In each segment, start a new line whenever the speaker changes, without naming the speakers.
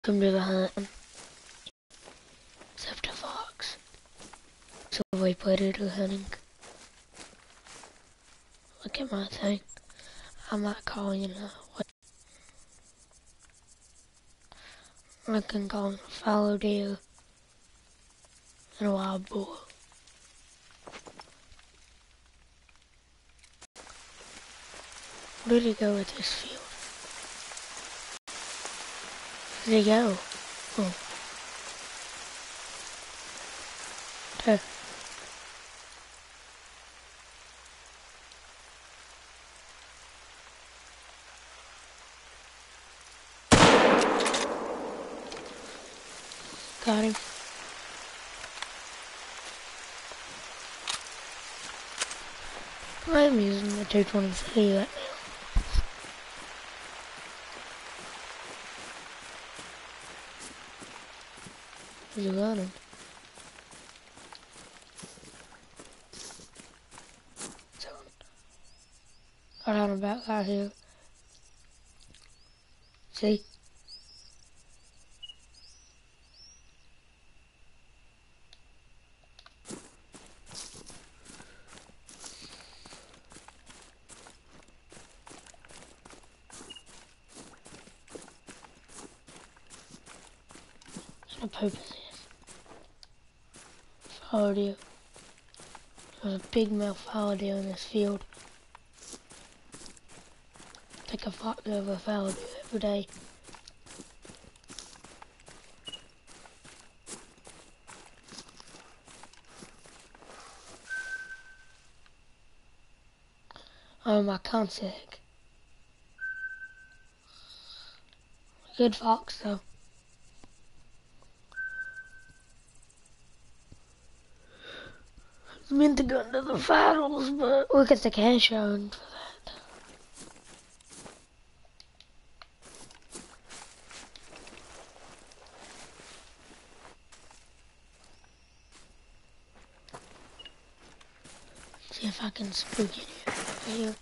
Come to the hunting. Except a fox. So we put it to hunting. Look at my thing. I'm not calling it what I can call it a fallow deer and a wild boar. Where did he go with this field? Where did he go? Oh. There. Got him. I'm using the 223 right now. Where's he running? So, got on about right here. See? What poop is this? Fallow deer. There's a big male fallow deer in this field. I think I fought over a fallow deer every day. Oh, my consick. Good fox, though. I meant to go into the finals, but look at the cash on for that. See if I can spook it here.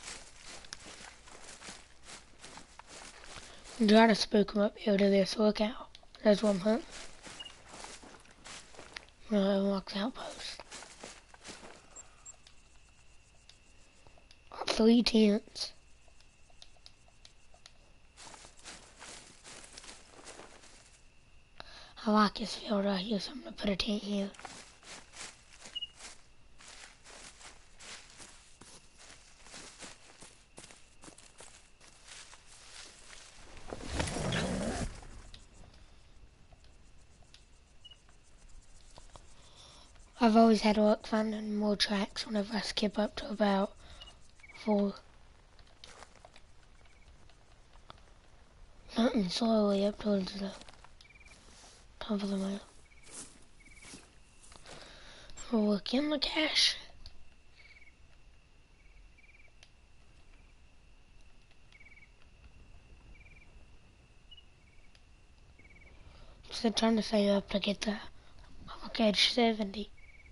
I'm trying to spook him up here to this lookout. There's one hunt. Unlock the outpost. 3 tents. I like this field right here, so I'm gonna put a tent here. I've always had luck finding more tracks whenever I skip up to about 4. Hunting slowly up towards the top of the map. Look in the cache. Still trying to save up to get the Cage 70.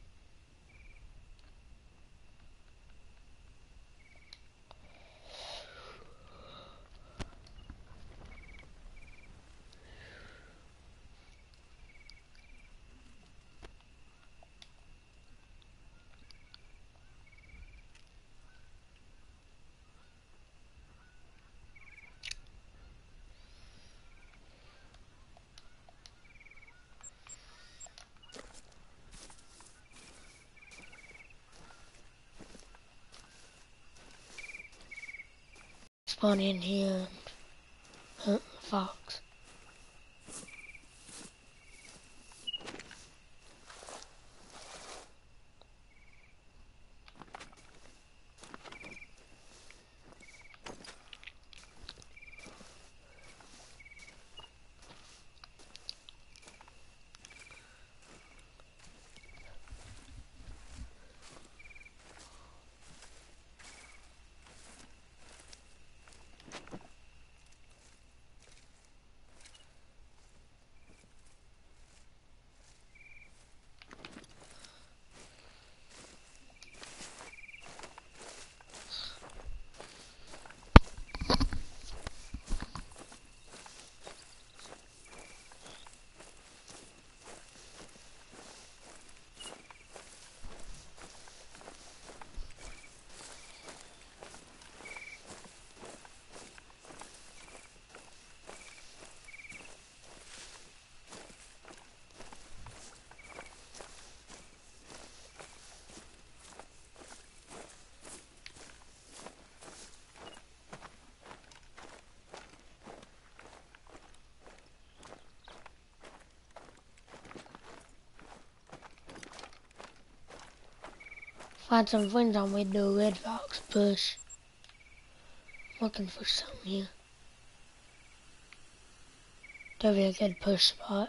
Spawn in here and hunt the fox. Find some friends on me to do a red fox push. Looking for something here. There'll be a good push spot.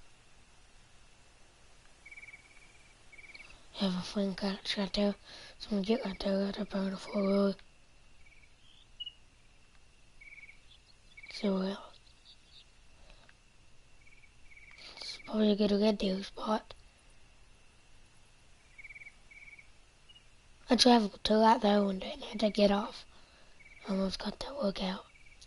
Have a friend catch right there. So I'm gonna get right there, right up on the floor. So it's probably a good red deer spot. I traveled to right there one day and had to get off. I almost got that workout.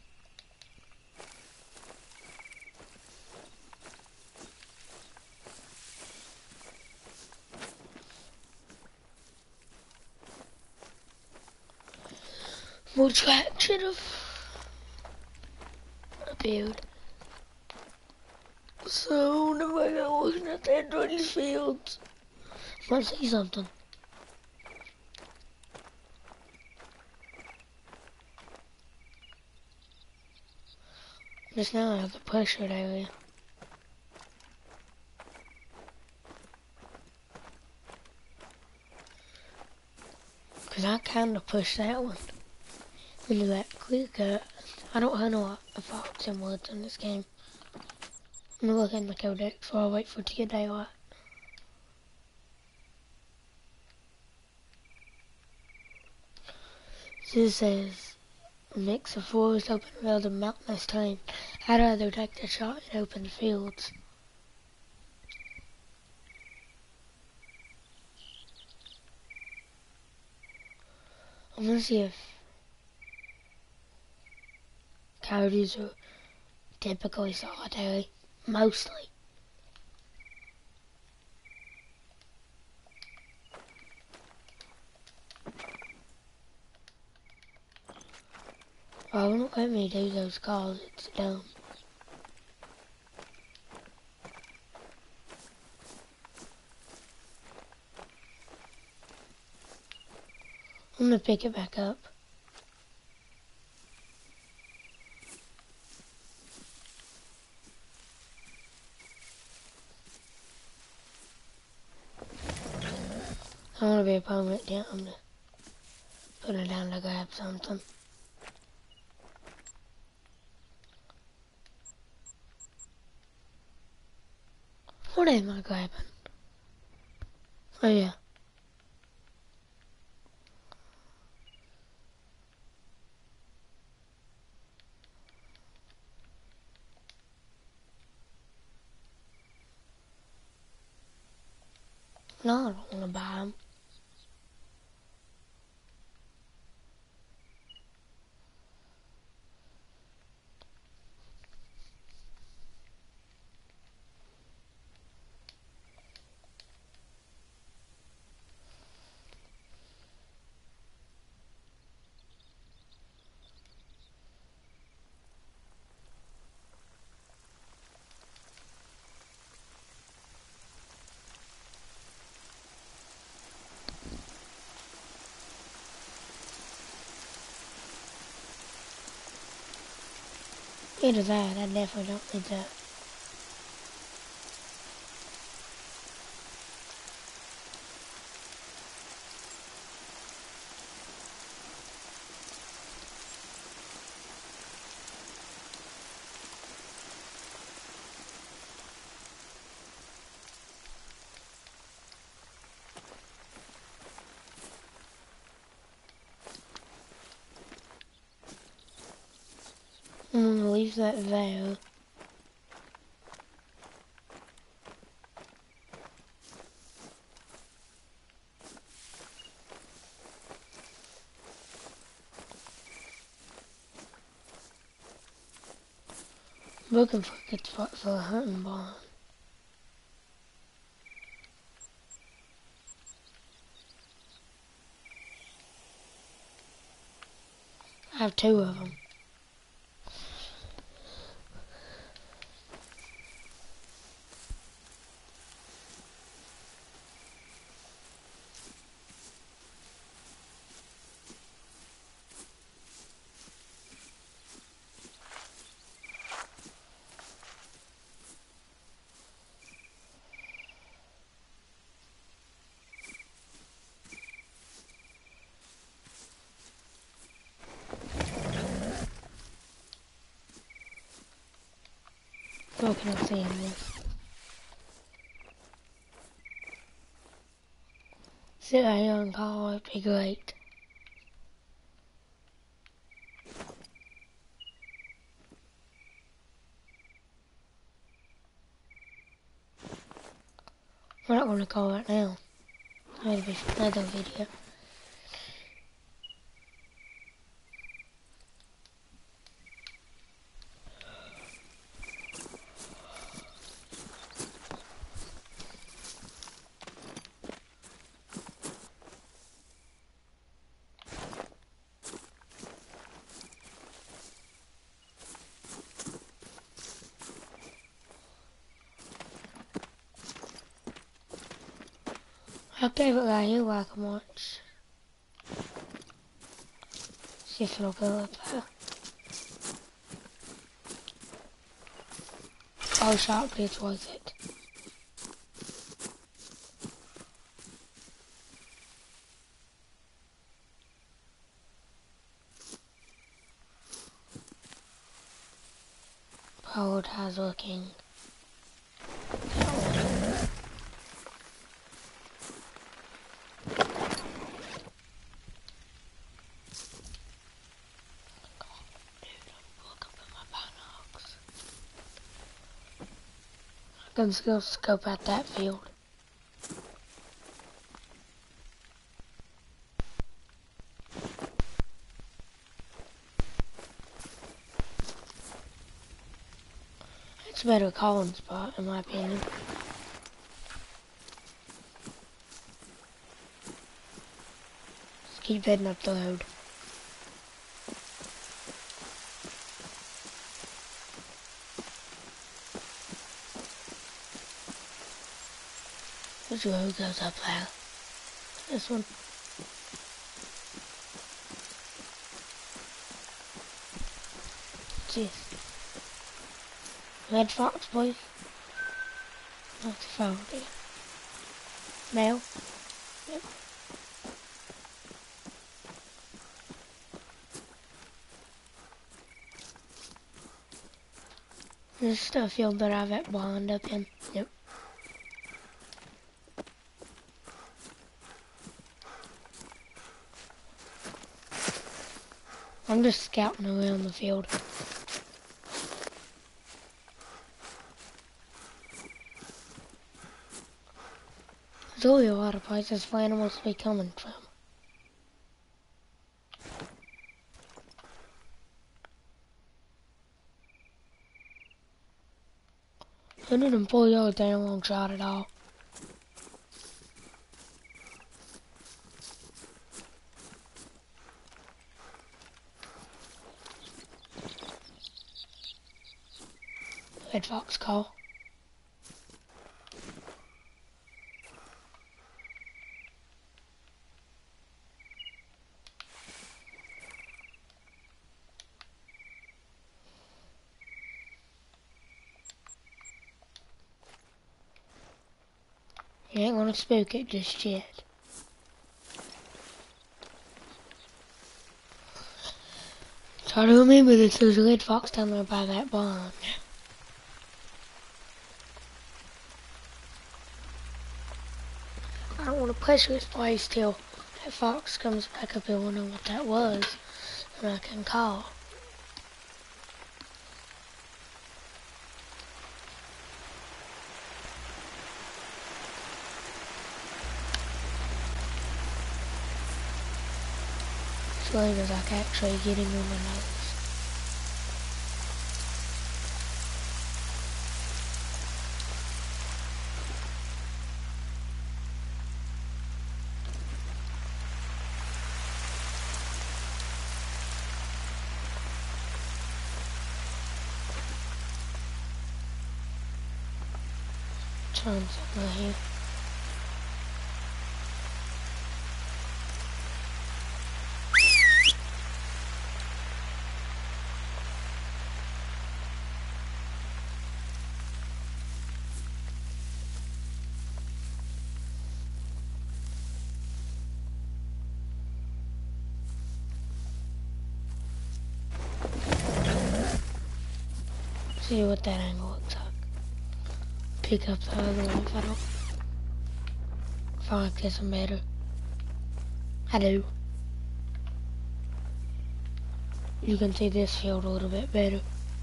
More track should have appeared. So now I got looking at the Android fields. I might see something. Just now I have the pressured area. Cause I kinda pushed that one into that clear cut. I don't hunt a lot of fox and woods in this game. I'm gonna look at my codex while I wait for it to get daylight. This says a mix of forest, open fields, and mountainous terrain. I'd rather take the shot in open fields. I'm gonna see if coyotes are typically solitary. Mostly. Oh, don't let me do those calls, it's dumb. I'm gonna pick it back up. I wanna be a permanent down. I'm gonna put it down to grab something. What am I grabbing? Oh yeah. No, I don't wanna buy them. Either that, I definitely don't need that. I'm gonna leave that there. Looking for a good spot for a hunting barn. I have two of them. can I see him with? Sit right here and call, it'd be great. We're not going to call right now. Maybe another video. I'll give it right here where I can watch. See if it'll go up there. Oh, sharply, it's worth it. Prioritize looking. I can still scope out that field. It's a better calling spot, in my opinion. Just keep heading up the road. Which road goes up there? This one. What's this? Red fox, boys. That's a phone. Male. Yep. There's still a field that I've at blind up in. Yep. I'm just scouting around the field. There's only a lot of places for animals to be coming from. I didn't pull yards down a long shot at all. Red fox call. You ain't gonna spook it just yet. Try to remember that there's a red fox down there by that barn. I don't want to pressure this place till that fox comes back up and wonder what that was, and I can call. As late as I can actually get him on my nose. Trying something right here. See what that angle looks like. pick up the other one if I don't. If I get some better. I do. You can see this field a little bit better.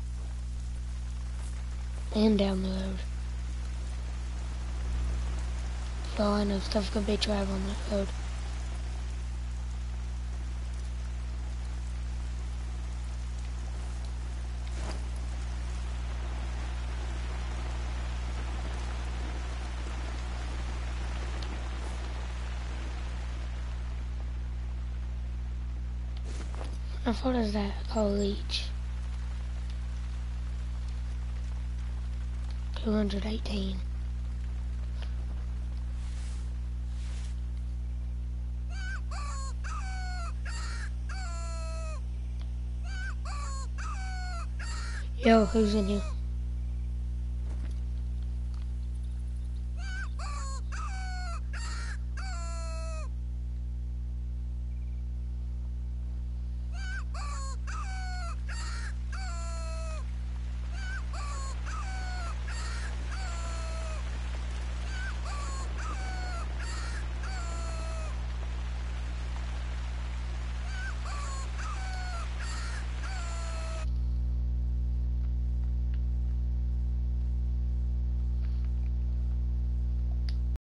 And down the road. For all I know, stuff could be traveling that road. How far does that call each? 218. Yo, who's in here?